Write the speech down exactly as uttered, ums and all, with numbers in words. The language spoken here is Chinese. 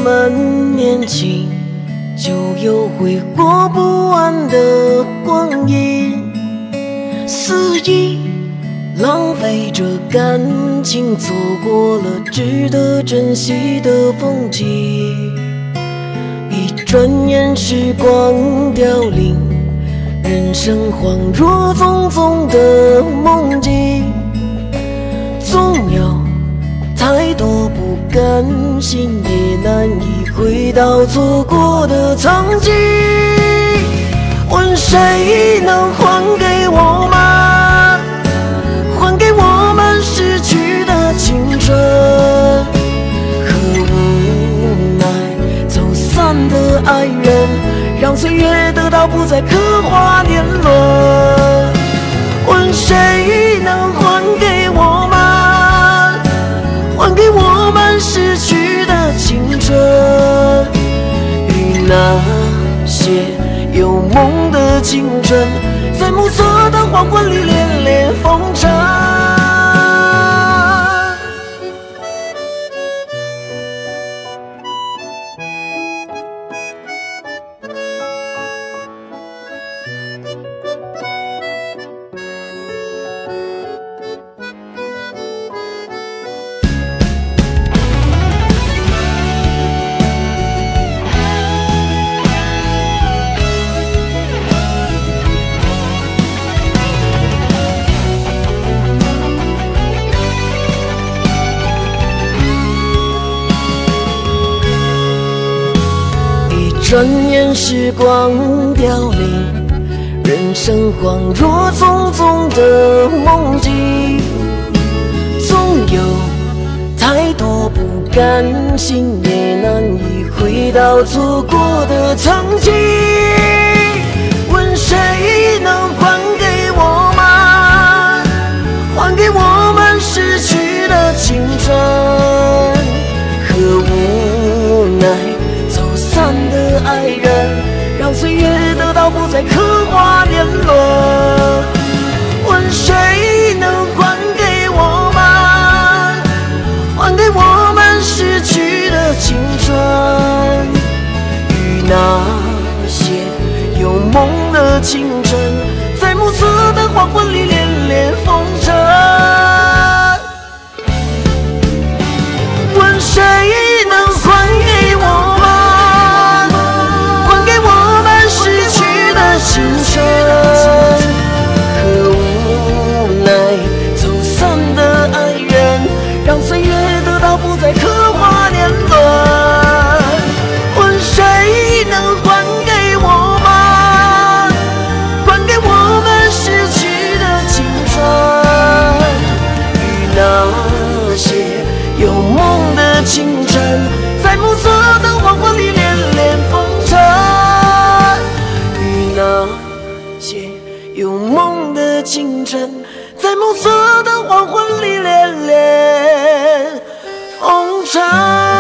们年轻，就有挥霍不完的光阴，肆意浪费着感情，错过了值得珍惜的风景。一转眼时光凋零，人生恍若匆匆的梦境，总有太多不甘心，也难以回到错过的曾经。问谁能还给我们，还给我们失去的青春？可无奈走散的爱人，让岁月得到不再刻画年轮。问谁能还给我们，还给我们失去的青春？与那些有梦的青春，在暮色的黄昏里恋恋风尘。转眼时光凋零，人生恍若匆匆的梦境，总有太多不甘心，也难以回到错过的曾经。问谁能还给我们，还给我们失去的青春？可无奈散的爱人，让岁月得到不再刻画年轮。问谁能还给我们，还给我们失去的青春？与那些有梦的青春，在暮色的黄昏里恋恋风尘。问谁能还给我们，青春？可无奈走散的爱人，让岁月得到不再刻画年轮。问谁能还给我们，还给我们失去的青春？与那些有梦的青春，在暮色的黄昏里恋恋风尘。那些有梦的青春，在暮色的黄昏里恋恋风尘。